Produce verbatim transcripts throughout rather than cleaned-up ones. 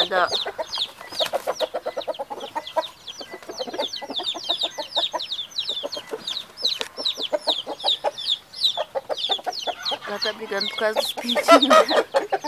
nada, ó. Ela tá brigando por causa dos pintinhos dela.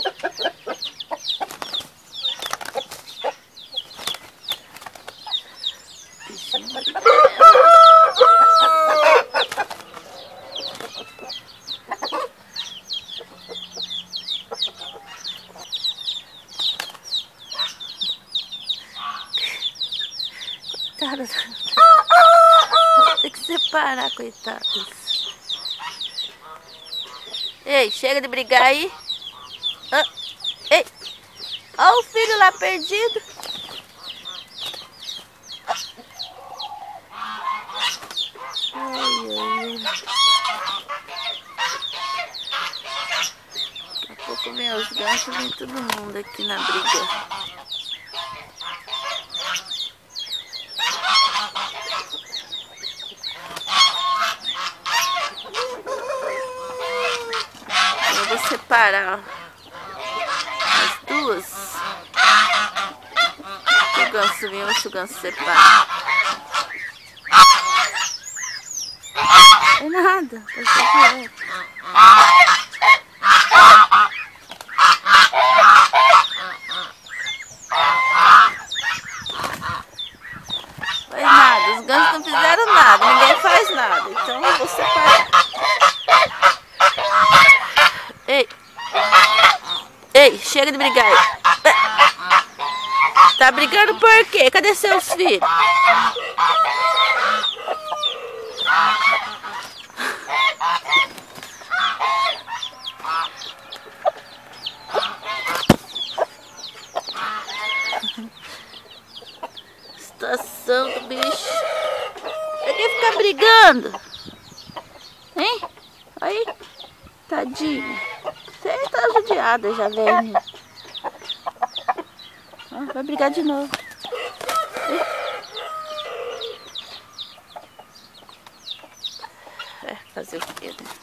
Coitada. Tem que separar, coitados. Ei, chega de brigar aí. Ah, ei, olha o filho lá perdido. Ai, ai, ai. Daqui a pouco vem os ganchos, vem todo mundo aqui na briga. Eu vou separar as duas. O ganso vem, o ganso separa. É nada, tá certo. Faz nada, os gansos não fizeram nada, ninguém faz nada, então eu vou separar. Ei, ei, chega de brigar aí. Tá brigando por quê? Cadê seus filhos? Situação do bicho. Pra que ficar brigando? Hein? Aí, tadinho. Você tá judiada já, velho. Ah, vai brigar de novo. É, fazer o quê, né?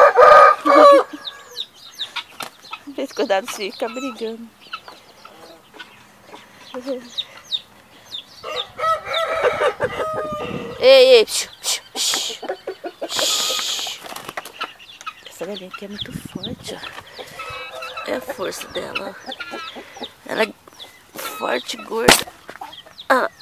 Vê, cuidado se fica brigando. Ei, ei, shh, shh, shh, shh. Essa velhinha aqui é muito forte, ó. É a força dela, ó. Ela é forte, gorda. Ah.